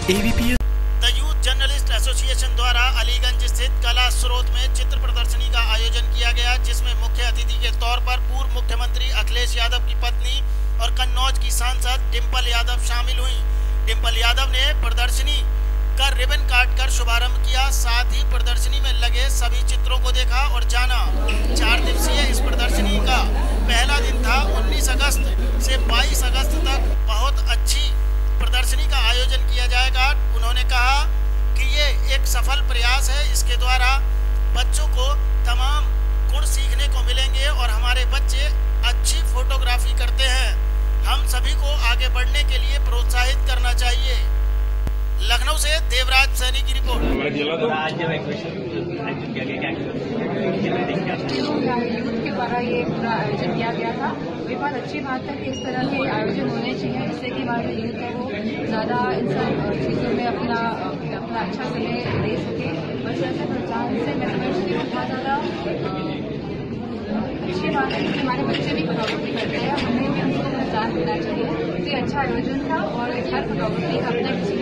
ABP the youth journalist association द्वारा अलीगंज स्थित कला स्रोत में चित्र प्रदर्शनी का आयोजन किया गया, जिसमें मुख्य अतिथि के तौर पर पूर्व मुख्यमंत्री अखिलेश यादव की पत्नी और कन्नौज की सांसद डिंपल यादव शामिल हुई। डिंपल यादव ने प्रदर्शनी का रिबन काटकर शुभारंभ किया, साथ ही प्रदर्शनी में लगे सभी चित्रों को देखा और जाना। 4 दिवसीय इस प्रदर्शनी का पहला दिन था। 19 अगस्त से 22 अगस्त तक बहुत अच्छी प्रदर्शनी का आयोजन किया जाएगा। उन्होंने कहा कि ये एक सफल प्रयास है, इसके द्वारा बच्चों को तमाम गुण सीखने को मिलेंगे और हमारे बच्चे अच्छी फोटोग्राफी करते हैं। हम सभी को आगे बढ़ने के लिए प्रोत्साहित करना चाहिए। लखनऊ से देवराज सैनी की रिपोर्ट। यूथ के द्वारा ये पूरा आयोजन किया गया था। ये बहुत अच्छी बात है कि इस तरह के आयोजन होने चाहिए, जिससे कि हमारे यूथ है वो ज़्यादा इन सब चीज़ों में अपना अच्छा समय दे सके। बस ऐसे प्रोत्साहन से मैं समझती हूँ बहुत ज़्यादा अच्छी बात है कि हमारे बच्चे भी फोटोग्राफी करते हैं, हमें भी उनको प्रोत्साहन देना चाहिए। ये अच्छा आयोजन था और हर फोटोग्राफी का अपना